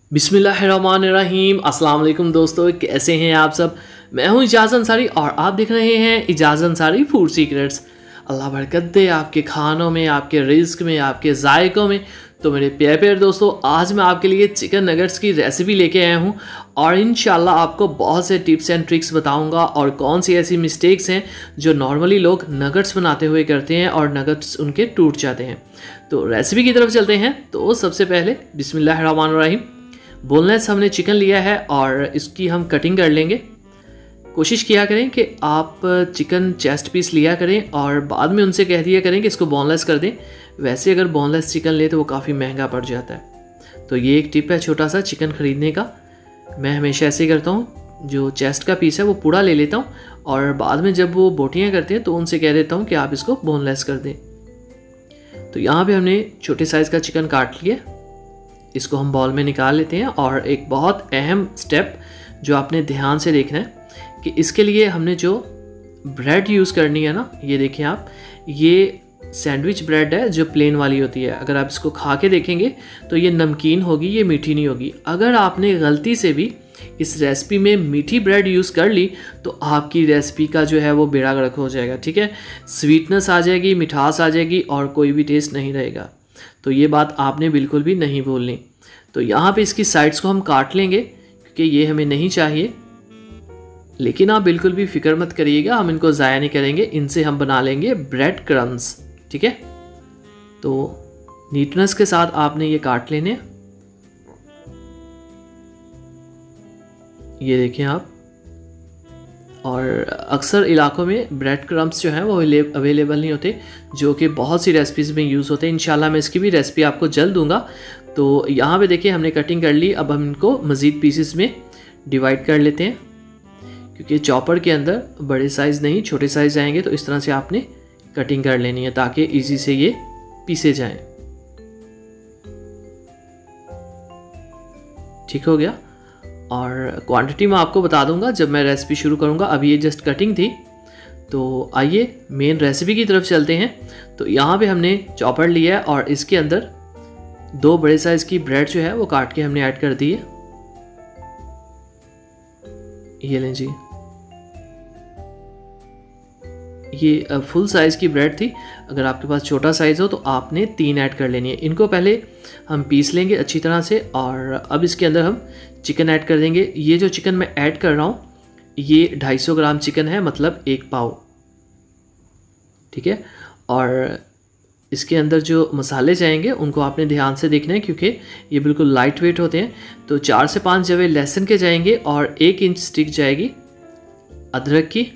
बिस्मिल्लाहिर्रहमानिर्रहीम। अस्सलाम वालेकुम दोस्तों, कैसे हैं आप सब। मैं हूं इजाज़ अंसारी और आप देख रहे हैं इजाज़ अंसारी फूड सीक्रेट्स। अल्लाह बरकत दे आपके खानों में, आपके रिज़्क में, आपके जायकों में। तो मेरे प्यारे प्यारे दोस्तों, आज मैं आपके लिए चिकन नगेट्स की रेसिपी लेके आया हूं और इंशाल्लाह आपको बहुत से टिप्स एंड ट्रिक्स बताऊंगा और कौन सी ऐसी मिस्टेक्स हैं जो नॉर्मली लोग नगेट्स बनाते हुए करते हैं और नगेट्स उनके टूट जाते हैं। तो रेसिपी की तरफ चलते हैं। तो सबसे पहले बिस्मिल्लाहिर्रहमानिर्रहीम, बोनलेस हमने चिकन लिया है और इसकी हम कटिंग कर लेंगे। कोशिश किया करें कि आप चिकन चेस्ट पीस लिया करें और बाद में उनसे कह दिया करें कि इसको बोनलेस कर दें। वैसे अगर बोनलेस चिकन ले तो वो काफ़ी महंगा पड़ जाता है। तो ये एक टिप है छोटा सा चिकन ख़रीदने का। मैं हमेशा ऐसे ही करता हूँ, जो चेस्ट का पीस है वो पूरा ले लेता हूँ और बाद में जब वो बोटियाँ करते हैं तो उनसे कह देता हूँ कि आप इसको बोनलेस कर दें। तो यहाँ पर हमने छोटे साइज़ का चिकन काट लिया, इसको हम बॉल में निकाल लेते हैं। और एक बहुत अहम स्टेप जो आपने ध्यान से देखना है कि इसके लिए हमने जो ब्रेड यूज़ करनी है ना, ये देखिए आप, ये सैंडविच ब्रेड है जो प्लेन वाली होती है। अगर आप इसको खा के देखेंगे तो ये नमकीन होगी, ये मीठी नहीं होगी। अगर आपने गलती से भी इस रेसिपी में मीठी ब्रेड यूज़ कर ली तो आपकी रेसिपी का जो है वो बेड़ा गर्क हो जाएगा। ठीक है, स्वीटनेस आ जाएगी, मिठास आ जाएगी और कोई भी टेस्ट नहीं रहेगा। तो ये बात आपने बिल्कुल भी नहीं भूलनी। तो यहाँ पे इसकी साइड्स को हम काट लेंगे क्योंकि ये हमें नहीं चाहिए। लेकिन आप बिल्कुल भी फिक्र मत करिएगा, हम इनको ज़ाया नहीं करेंगे। इनसे हम बना लेंगे ब्रेड क्रम्स। ठीक है, तो नीटनेस के साथ आपने ये काट लेने। ये देखें आप। और अक्सर इलाकों में ब्रेड क्रम्स जो हैं वो अवेलेबल नहीं होते, जो कि बहुत सी रेसिपीज़ में यूज़ होते हैं। इंशाल्लाह मैं इसकी भी रेसिपी आपको जल्द दूंगा। तो यहाँ पे देखिए हमने कटिंग कर ली। अब हम इनको मज़ीद पीसेस में डिवाइड कर लेते हैं क्योंकि चॉपर के अंदर बड़े साइज़ नहीं छोटे साइज़ आएंगे। तो इस तरह से आपने कटिंग कर लेनी है ताकि इजी से ये पीसे जाएं। ठीक हो गया। और क्वांटिटी मैं आपको बता दूंगा जब मैं रेसिपी शुरू करूंगा। अभी ये जस्ट कटिंग थी। तो आइए मेन रेसिपी की तरफ चलते हैं। तो यहाँ पे हमने चॉपर लिया है और इसके अंदर 2 बड़े साइज़ की ब्रेड जो है वो काट के हमने ऐड कर दी है। ये लें जी, ये फुल साइज़ की ब्रेड थी। अगर आपके पास छोटा साइज़ हो तो आपने 3 ऐड कर लेनी है। इनको पहले हम पीस लेंगे अच्छी तरह से और अब इसके अंदर हम चिकन ऐड कर देंगे। ये जो चिकन मैं ऐड कर रहा हूँ ये 250 ग्राम चिकन है, मतलब 1 पाव। ठीक है, और इसके अंदर जो मसाले जाएंगे उनको आपने ध्यान से देखना है क्योंकि ये बिल्कुल लाइट वेट होते हैं। तो 4 से 5 जवे लहसुन के जाएंगे और 1 इंच स्टिक जाएगी अदरक की।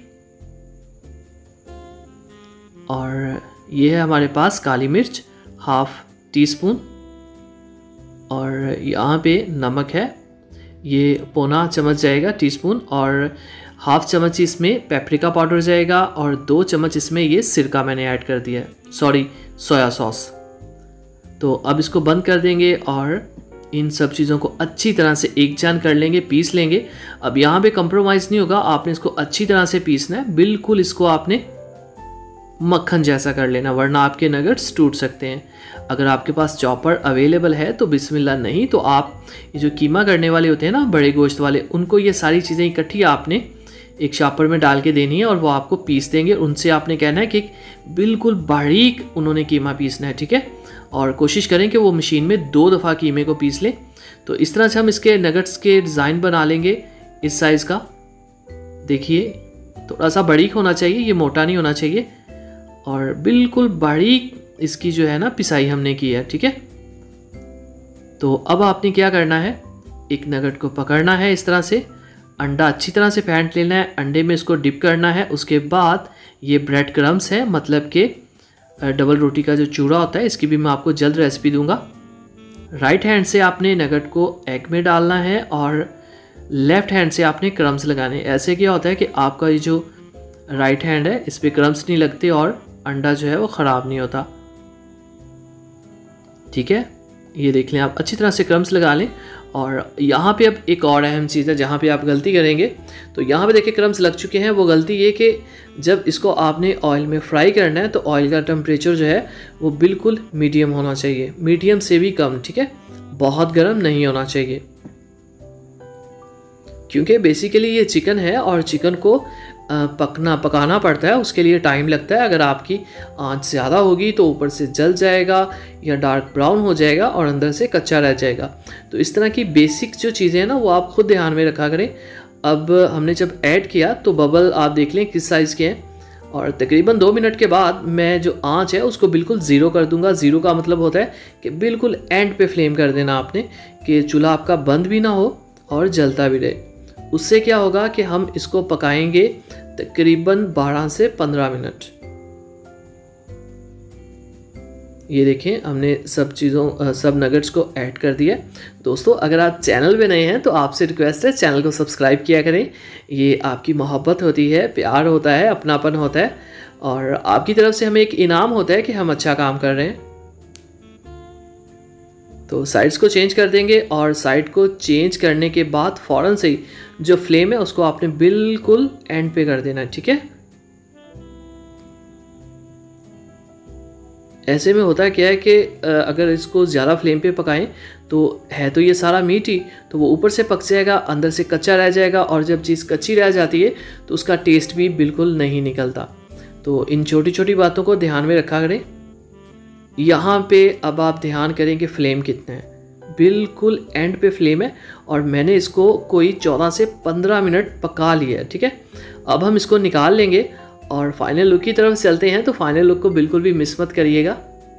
और ये है हमारे पास काली मिर्च 1/2 टीस्पून। और यहाँ पे नमक है, ये 1/4 चम्मच जाएगा टीस्पून। और 1/2 चम्मच इसमें पेपरिका पाउडर जाएगा और 2 चम्मच इसमें ये सिरका मैंने ऐड कर दिया है, सॉरी सोया सॉस। तो अब इसको बंद कर देंगे और इन सब चीज़ों को अच्छी तरह से एकजान कर लेंगे, पीस लेंगे। अब यहाँ पे कंप्रोमाइज़ नहीं होगा, आपने इसको अच्छी तरह से पीसना है। बिल्कुल इसको आपने मक्खन जैसा कर लेना, वरना आपके नगेट्स टूट सकते हैं। अगर आपके पास चॉपर अवेलेबल है तो बिस्मिल्लाह, नहीं तो आप ये जो कीमा करने वाले होते हैं ना बड़े गोश्त वाले, उनको ये सारी चीज़ें इकट्ठी आपने एक चॉपर में डाल के देनी है और वो आपको पीस देंगे। उनसे आपने कहना है कि बिल्कुल बारीक उन्होंने कीमा पीसना है। ठीक है, और कोशिश करें कि वो मशीन में 2 दफ़ा कीमे को पीस लें। तो इस तरह से हम इसके नगेट्स के डिज़ाइन बना लेंगे इस साइज़ का। देखिए थोड़ा सा बारीक होना चाहिए, ये मोटा नहीं होना चाहिए। और बिल्कुल बारीक इसकी जो है ना पिसाई हमने की है। ठीक है, तो अब आपने क्या करना है, एक नगेट को पकड़ना है इस तरह से, अंडा अच्छी तरह से फेंट लेना है, अंडे में इसको डिप करना है। उसके बाद ये ब्रेड क्रम्स है, मतलब कि डबल रोटी का जो चूड़ा होता है, इसकी भी मैं आपको जल्द रेसिपी दूंगा। राइट हैंड से आपने नगेट को एग में डालना है और लेफ्ट हैंड से आपने क्रम्स लगाने। ऐसे क्या होता है कि आपका ये जो राइट हैंड है इस पर क्रम्स नहीं लगते और अंडा जो है वो ख़राब नहीं होता। ठीक है, ये देख लें आप, अच्छी तरह से क्रम्स लगा लें। और यहाँ पे अब एक और अहम चीज़ है जहाँ पे आप गलती करेंगे। तो यहाँ पे देखिए क्रम्स लग चुके हैं। वो गलती ये कि जब इसको आपने ऑयल में फ्राई करना है तो ऑयल का टेम्परेचर जो है वो बिल्कुल मीडियम होना चाहिए, मीडियम से भी कम। ठीक है, बहुत गर्म नहीं होना चाहिए। क्योंकि बेसिकली ये चिकन है और चिकन को पकाना पड़ता है, उसके लिए टाइम लगता है। अगर आपकी आंच ज़्यादा होगी तो ऊपर से जल जाएगा या डार्क ब्राउन हो जाएगा और अंदर से कच्चा रह जाएगा। तो इस तरह की बेसिक जो चीज़ें हैं ना वो आप खुद ध्यान में रखा करें। अब हमने जब ऐड किया तो बबल आप देख लें किस साइज़ के हैं, और तकरीबन 2 मिनट के बाद मैं जो आंच है उसको बिल्कुल ज़ीरो कर दूंगा। ज़ीरो का मतलब होता है कि बिल्कुल एंड पे फ्लेम कर देना आपने, कि चूल्हा आपका बंद भी ना हो और जलता भी रहे। उससे क्या होगा कि हम इसको पकाएंगे तकरीबन 12 से 15 मिनट। ये देखें हमने सब नगेट्स को ऐड कर दिया। दोस्तों अगर आप चैनल पे नए हैं तो आपसे रिक्वेस्ट है चैनल को सब्सक्राइब किया करें। ये आपकी मोहब्बत होती है, प्यार होता है, अपनापन होता है, और आपकी तरफ से हमें एक इनाम होता है कि हम अच्छा काम कर रहे हैं। तो साइड्स को चेंज कर देंगे, और साइड को चेंज करने के बाद फ़ौरन से ही जो फ्लेम है उसको आपने बिल्कुल एंड पे कर देना है, ठीक है। ऐसे में होता है क्या है कि अगर इसको ज़्यादा फ्लेम पे पकाएं तो है तो ये सारा मीट ही, तो वो ऊपर से पक जाएगा, अंदर से कच्चा रह जाएगा, और जब चीज़ कच्ची रह जाती है तो उसका टेस्ट भी बिल्कुल नहीं निकलता। तो इन छोटी छोटी बातों को ध्यान में रखा करें। यहाँ पे अब आप ध्यान करें कि फ्लेम कितना है, बिल्कुल एंड पे फ्लेम है, और मैंने इसको कोई 14 से 15 मिनट पका लिया है, ठीक है। अब हम इसको निकाल लेंगे और फाइनल लुक की तरफ चलते हैं। तो फाइनल लुक को बिल्कुल भी मिस मत करिएगा।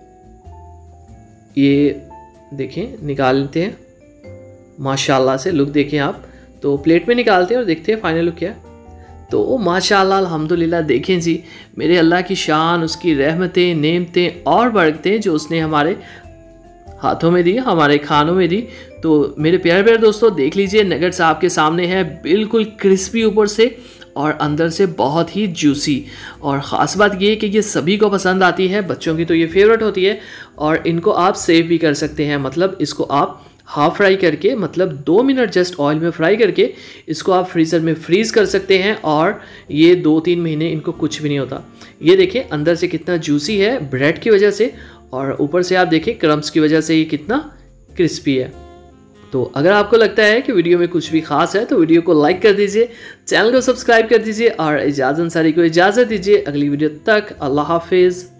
ये देखें निकाल लेते हैं, माशाल्लाह से लुक देखें आप। तो प्लेट में निकालते हैं और देखते हैं फाइनल लुक क्या है। तो माशाल्लाह अल्हम्दुलिल्लाह, देखें जी मेरे अल्लाह की शान, उसकी रहमतें, नेमतें और बरकतें जो उसने हमारे हाथों में दी, हमारे खानों में दी। तो मेरे प्यारे प्यारे दोस्तों देख लीजिए, नगेट्स आपके सामने है, बिल्कुल क्रिस्पी ऊपर से और अंदर से बहुत ही जूसी। और ख़ास बात ये है कि ये सभी को पसंद आती है, बच्चों की तो ये फेवरेट होती है, और इनको आप सेव भी कर सकते हैं। मतलब इसको आप हाफ फ्राई करके, मतलब 2 मिनट जस्ट ऑयल में फ्राई करके इसको आप फ्रीज़र में फ्रीज़ कर सकते हैं, और ये 2-3 महीने इनको कुछ भी नहीं होता। ये देखिए अंदर से कितना जूसी है ब्रेड की वजह से, और ऊपर से आप देखें क्रम्स की वजह से ये कितना क्रिस्पी है। तो अगर आपको लगता है कि वीडियो में कुछ भी खास है तो वीडियो को लाइक कर दीजिए, चैनल को सब्सक्राइब कर दीजिए, और इजाज़त अंसारी को इजाज़त दीजिए। अगली वीडियो तक अल्लाह हाफिज़।